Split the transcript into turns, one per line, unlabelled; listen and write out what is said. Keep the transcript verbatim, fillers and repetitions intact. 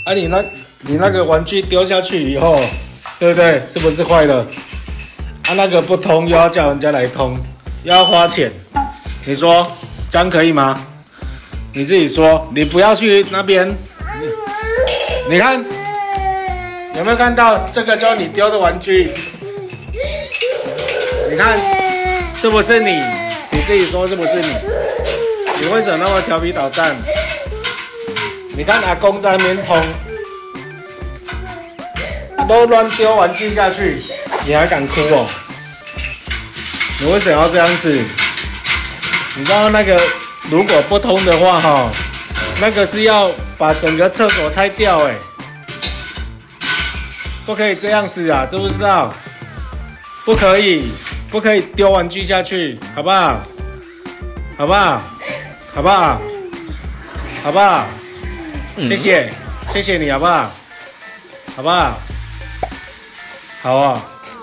啊你那，你那个玩具丢下去以后，对不对？是不是坏了？啊，那个不通又要叫人家来通，又要花钱，你说这样可以吗？你自己说，你不要去那边。你, 你看有没有看到这个就是你丢的玩具？你看是不是你？你自己说是不是你？你为什么那么调皮捣蛋？你看阿公在那边通，都乱丢玩具下去，你还敢哭哦？你为什么要这样子？你知道那个如果不通的话哈，那个是要把整个厕所拆掉哎，不可以这样子啊，知不知道？不可以，不可以丢玩具下去，好不好？好不好？好不好？好不好？谢谢，谢谢你，好不好？好不好？好啊。